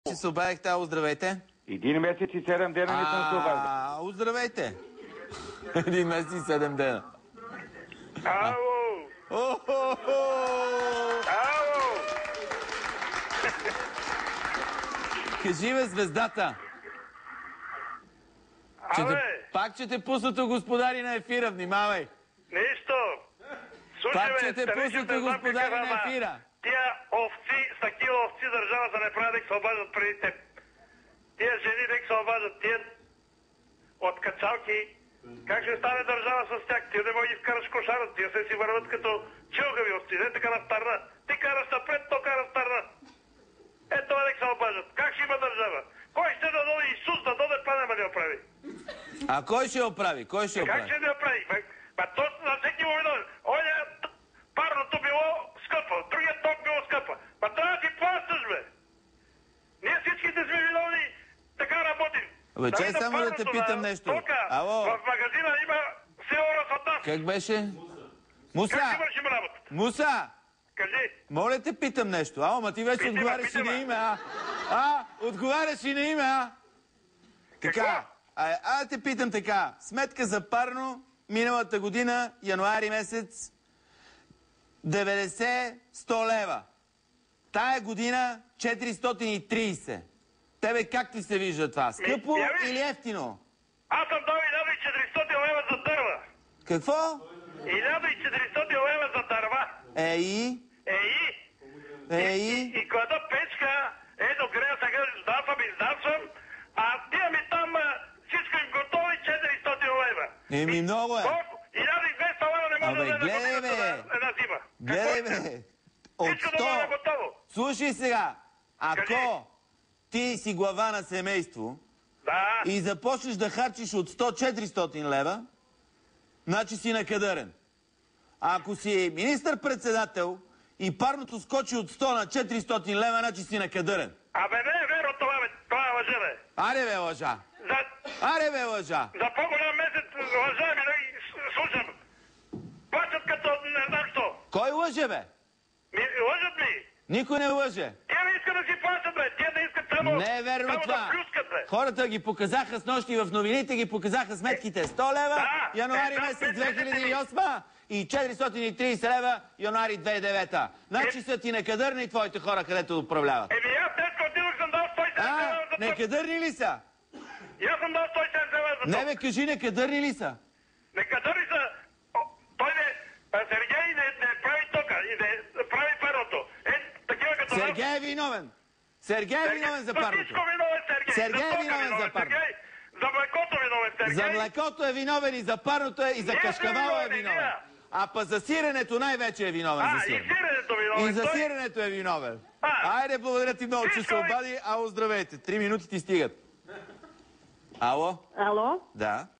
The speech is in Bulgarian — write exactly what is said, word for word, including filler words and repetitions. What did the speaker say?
Че се обадихте, а оздравейте. Един месец и седем дена не съм се обаждал. А, оздравейте. Един месец и седем дена. Ало! О-хо-хо! Ало! Кажи бе, звездата. Че Абе, те, пак че те пуснато господари на ефира, внимавай. нищо. Слушай, Пак че бе, те те пуснато не знам господари какъв, на ама ефира. Тия овци, с такива овци държавата не прави да се обаждат преди теб. Тия жени да се обаждат, тия от качалки. Как ще стане държава с тях? Ти не може да ги вкараш кошара, тия се си върват като чилгави овци, не така на старна. Ти караш напред, то кара старна. Ето това да се обаждат. Как ще има държава? Кой ще да дойде Исус да дойде, па няма да я прави? А кой ще я оправи? Кой ще я Как оправи? ще да я прави? Ба, то на всеки му видно. Оня парното било скъпо, другият ток било скъпа. Ба трябва да си плащаш, бе. Ние всичките сме виновни, така работим. Абе, чай Нали, на само да те парното, питам на нещо. тока, Ало? В магазина има все ораз от нас. Как беше? Как Муса! си вършим работа? Муса! Кажи. Моля те питам нещо. Ало, ма ти вече Питай, ме, отговаряш и питай, на ме. име, а? А, отговаряш и на име, а? Така, а, а да те питам така. Сметка за парно миналата година, януари месец, деветдесет сто лева. Тая година четиристотин и трийсет. Тебе как ти се вижда това? Скъпо я виж. или ефтино? Аз съм дал хиляда и четиристотин лева за дърва. Какво? хиляда и четиристотин лева за дърва. Ей, Ей! ей. И клада печка, ето грея сега, издавам, издавам, а тия ми там а, всичко им готови четиристотин лева. Еми, много е. Колко? хиляда и двеста лева не може Абе, да гледай, даде бе. годината на една зима. Гледай, Какво бе. е? От Всичко да бъде сто. готово. Слушай сега. Кажи. Ако ти си глава на семейство Да. и започнеш да харчиш от сто четиристотин лева, значи си накадърен. А ако си министър-председател и парното скочи от сто на четиристотин лева, значи си накадърен. Абе не е верно това, бе. Това е лъжа, бе. Аре бе, лъжа! За, Аре бе, лъжа! за по-голям месец лъжа ми да ги с- слушам. Плачат като не знам що. Кой лъже, бе? Ми, лъжат ми. Никой не лъже. Те не искат да си плащат, бе. Те не искат само, Не е верно само това. да плюскат, бе. Хората ги показаха с нощи в новините, ги показаха сметките. сто лева, Да, януари е, да, месец виждате две хиляди и ли? осма и четиристотин и трийсет лева, януари две хиляди и девета. Значи са ти некадърни твоите хора, където управляват. Еми аз днеска отидох съм дал сто и седемдесет А, лева за тъп. некадърни ли са? И аз съм дал сто и седемдесет лева за Не тъп. бе, кажи, некадърни ли са? Некадърни са. О, той не, а, Сергей не, не прави тока и не прави парното. Е, такива като нас. Сергей е виновен. Сергей е виновен за За парното. всичко виновен Сергей. Сергей За е тока виновен за парното. Сергей. За млекото виновен Сергей. За млекото е виновен и за парното е, и за Ние сме кашкавала е виновни, виновен. ние. А па за сиренето най-вече е виновен А, за и сиренето. сиренето виновен. И за Той- сиренето е виновен. А. Айде, благодаря ти много, че Всичко се е- обади, а оздравейте. Три минути ти стигат. Ало? Ало? Да.